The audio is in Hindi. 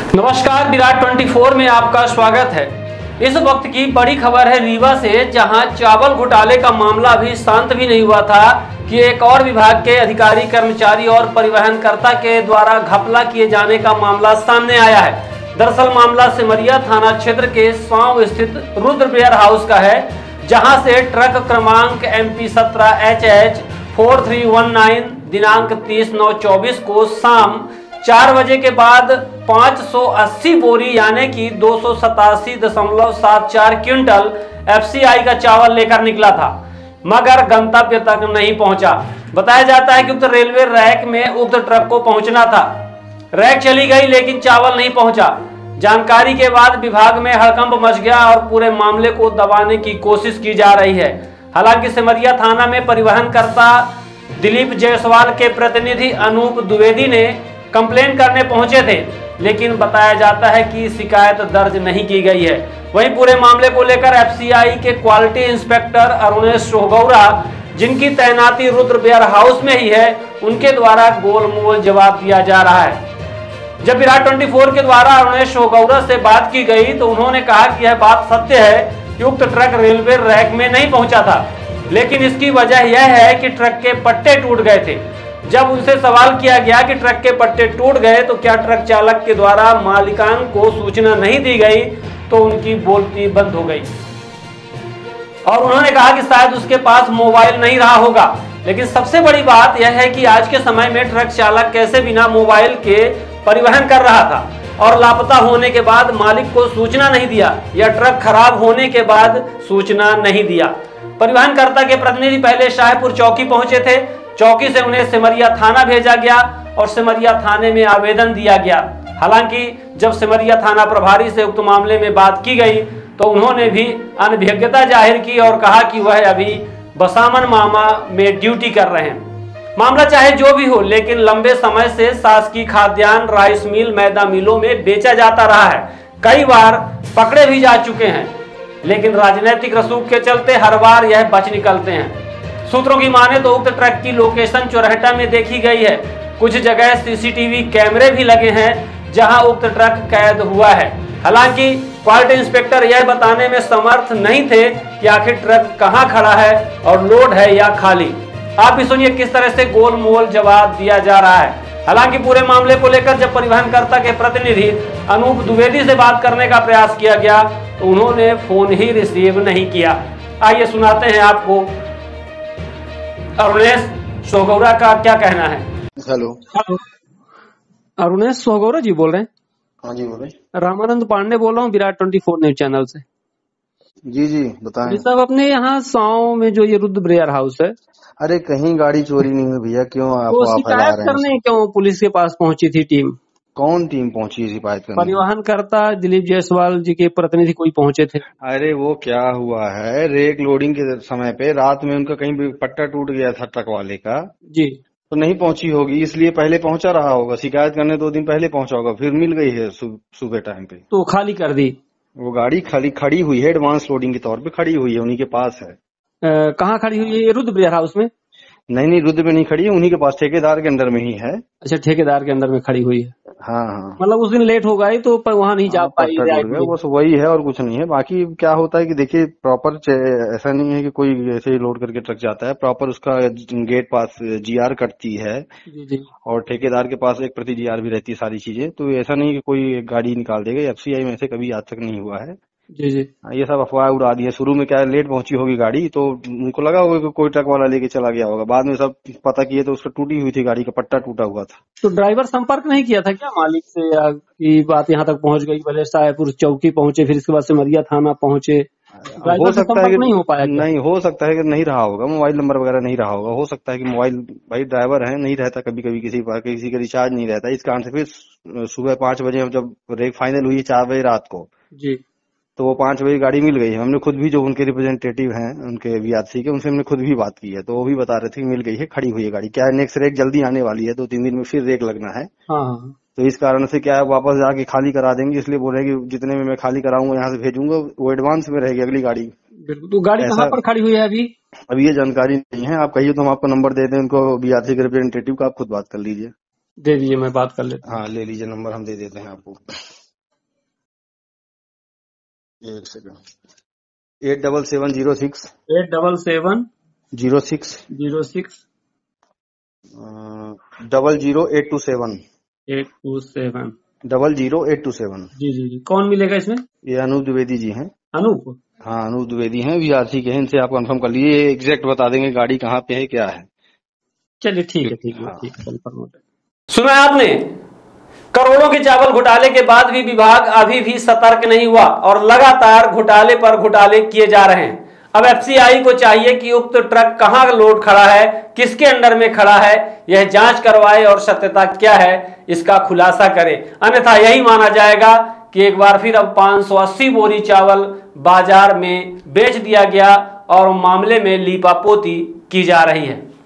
नमस्कार, विराट 24 में आपका स्वागत है। इस वक्त की बड़ी खबर है रीवा से, जहां चावल घोटाले का मामला अभी शांत भी नहीं हुआ था कि एक और विभाग के अधिकारी, कर्मचारी और परिवहनकर्ता के द्वारा घपला किए जाने का मामला सामने आया है। दरअसल मामला सिमरिया थाना क्षेत्र के सांव स्थित रुद्र वेयर हाउस का है, जहां से ट्रक क्रमांक MP17HH 4319 दिनांक 30/9/24 को शाम 4 बजे के बाद 580 बोरी यानी कि 287.74 क्विंटल FCI का चावल लेकर निकला था, मगर गंतव्य तक नहीं पहुंचा। बताया जाता है कि उक्त रेलवे रैक में उक्त ट्रक को पहुंचना था। रैक चली गई लेकिन चावल नहीं पहुंचा। जानकारी के बाद विभाग में हड़कंप मच गया और पूरे मामले को दबाने की कोशिश की जा रही है। हालांकि सिमरिया थाना में परिवहनकर्ता दिलीप जायसवाल के प्रतिनिधि अनूप द्विवेदी ने कंप्लेन करने पहुंचे थे, लेकिन बताया जाता है कि शिकायत दर्ज नहीं की गई है। वहीं पूरे मामले को लेकर FCI के क्वालिटी इंस्पेक्टर अरुणेश सोहगौरा, जिनकी तैनाती रुद्र वेयर हाउस में ही है, उनके द्वारा गोलमोल जवाब दिया जा रहा है। जब विराट 24 के द्वारा अरुणेश सोहगौरा से बात की गई तो उन्होंने कहा कि यह बात सत्य है कि उक्त ट्रक रेलवे रैक में नहीं पहुंचा था, लेकिन इसकी वजह यह है कि ट्रक के पट्टे टूट गए थे। जब उनसे सवाल किया गया कि ट्रक के पट्टे टूट गए तो क्या ट्रक चालक के द्वारा मालिकान को सूचना नहीं दी गई, तो उनकी बोलती बंद हो गई और उन्होंने कहा कि शायद उसके पास मोबाइल नहीं रहा होगा। लेकिन सबसे बड़ी बात यह है कि आज के समय में ट्रक चालक कैसे बिना मोबाइल के परिवहन कर रहा था और लापता होने के बाद मालिक को सूचना नहीं दिया, या ट्रक खराब होने के बाद सूचना नहीं दिया। परिवहनकर्ता के प्रतिनिधि पहले शाहपुर चौकी पहुंचे थे। चौकी से उन्हें सिमरिया थाना भेजा गया और सिमरिया थाने में आवेदन दिया गया। हालांकि जब सिमरिया थाना प्रभारी से उक्त मामले में बात की गई तो उन्होंने भी अनभिज्ञता जाहिर की और कहा कि वह अभी बसामन मामा में ड्यूटी कर रहे हैं। मामला चाहे जो भी हो, लेकिन लंबे समय से शासकीय खाद्यान्न, राइस मिल, मैदा मिलों में बेचा जाता रहा है। कई बार पकड़े भी जा चुके हैं, लेकिन राजनीतिक रसूख के चलते हर बार यह बच निकलते हैं। सूत्रों की माने तो उक्त ट्रक की लोकेशन चौरहटा में देखी गई है। कुछ जगह CCTV कैमरे भी लगे हैं जहां उक्त ट्रक कैद हुआ है। हालांकि क्वालिटी इंस्पेक्टर यह बताने में समर्थ नहीं थे कि आखिर ट्रक कहां खड़ा है और लोड है या खाली। आप भी सुनिए किस तरह से गोलमोल जवाब दिया जा रहा है। हालांकि पूरे मामले को लेकर जब परिवहनकर्ता के प्रतिनिधि अनूप द्विवेदी से बात करने का प्रयास किया गया तो उन्होंने फोन ही रिसीव नहीं किया। आइए सुनाते हैं आपको अरुणेश सोहगौरा का क्या कहना है। हेलो, अरुणेश सोहगौरा जी बोल रहे हैं? हाँ जी बोले। रामानंद पांडे बोल रहा हूँ, विराट 24 न्यूज चैनल से। जी बताएं। जी साहब, अपने यहाँ सांव में जो ये रुद्र वेयर हाउस है, अरे कहीं गाड़ी चोरी नहीं हुई भैया, क्यों आप शिकायत फैला रहे हैं? करने क्यों पुलिस के पास पहुंची थी टीम? कौन टीम पहुंची शिकायत करने? परिवहनकर्ता दिलीप जायसवाल जी के प्रतिनिधि कोई पहुंचे थे। अरे वो क्या हुआ है, रेक लोडिंग के समय पे रात में उनका कहीं भी पट्टा टूट गया था ट्रक वाले का जी, तो नहीं पहुंची होगी, इसलिए पहले पहुंचा रहा होगा। शिकायत करने 2 दिन पहले पहुंचा होगा, फिर मिल गई है सुबह टाइम पे तो खाली कर दी। वो गाड़ी खाली खड़ी हुई है, एडवांस लोडिंग के तौर पे खड़ी हुई है, उन्हीं के पास है। कहाँ खड़ी हुई है ये रुद्र वेयर हाउस में? नहीं रुद्र में नहीं खड़ी है, उन्हीं के पास, ठेकेदार के अंदर में ही है। अच्छा, ठेकेदार के अंदर में खड़ी हुई है। हाँ मतलब उस दिन लेट हो गई तो वहाँ नहीं जा पाई। बस वही है और कुछ नहीं है। बाकी क्या होता है कि देखिए प्रॉपर ऐसा नहीं है कि कोई ऐसे ही लोड करके ट्रक जाता है, प्रॉपर उसका गेट पास GR कटती है जी। और ठेकेदार के पास एक प्रति GR भी रहती है, सारी चीजें। तो ऐसा नहीं कि कोई गाड़ी निकाल देगा। FCI में से कभी आज तक नहीं हुआ है। जी ये सब अफवाह उड़ा दी है। शुरू में क्या लेट पहुंची होगी गाड़ी, तो उनको लगा होगा कि कोई ट्रक वाला लेके चला गया होगा। बाद में सब पता किए तो उसका टूटी हुई थी, गाड़ी का पट्टा टूटा हुआ था। तो ड्राइवर संपर्क नहीं किया था क्या मालिक से, या की बात यहाँ तक पहुंच गई? पहले शाहपुर चौकी पहुंचे, फिर इसके बाद सिमरिया थाना पहुंचे, हो सकता है कि नहीं हो पाया? नहीं, हो सकता है कि नहीं रहा होगा, मोबाइल नंबर वगैरह नहीं रहा होगा। हो सकता है कि मोबाइल, भाई ड्राइवर है, नहीं रहता कभी कभी किसी का रिचार्ज नहीं रहता। इस कारण से फिर सुबह 5 बजे जब रेक फाइनल हुई 4 बजे रात को जी, तो वो 5 बजे गाड़ी मिल गई है। हमने खुद भी, जो उनके रिप्रेजेंटेटिव हैं उनके VRC के, उनसे हमने खुद भी बात की है, तो वो भी बता रहे थे कि मिल गई है, खड़ी हुई है गाड़ी। क्या है, नेक्स्ट रेक जल्दी आने वाली है, 2-3 दिन में फिर रेक लगना है। हाँ। तो इस कारण से क्या है, वापस जाके खाली करा देंगे, इसलिए बोल रहे हैं कि जितने में मैं खाली कराऊंगा यहाँ से भेजूंगा, वो एडवांस में रहेगी अगली गाड़ी। बिल्कुल। तो गाड़ी कहाँ पर खड़ी हुई है अभी? अभी ये जानकारी नहीं है। आप कहिए तो हम आपका नंबर दे दें उनको, VRC के रिप्रेजेंटेटिव का, आप खुद बात कर लीजिए। दे दीजिए, मैं बात कर लेता हूँ। हाँ ले लीजिए नंबर, हम दे देते हैं आपको। एक सेकंड। 87706 87706 00827 827। 00827। जी जी जी, कौन मिलेगा इसमें? ये अनूप द्विवेदी जी हैं। अनूप। हाँ, अनूप द्विवेदी हैं, वीआरसी के हैं। इनसे आप कंफर्म कर लीजिए, एग्जैक्ट बता देंगे गाड़ी कहाँ पे है, क्या है। चलिए ठीक है, ठीक है, हाँ। ठीक है, कंफर्म हो जाएगा। सुना आपने, करोड़ों के चावल घोटाले के बाद भी विभाग अभी भी सतर्क नहीं हुआ और लगातार घोटाले पर घोटाले किए जा रहे हैं। अब एफसीआई को चाहिए कि उक्त ट्रक कहां लोड खड़ा है, किसके अंडर में खड़ा है, यह जांच करवाए और सत्यता क्या है इसका खुलासा करे। अन्यथा यही माना जाएगा कि एक बार फिर अब 580 बोरी चावल बाजार में बेच दिया गया और मामले में लीपापोती की जा रही है।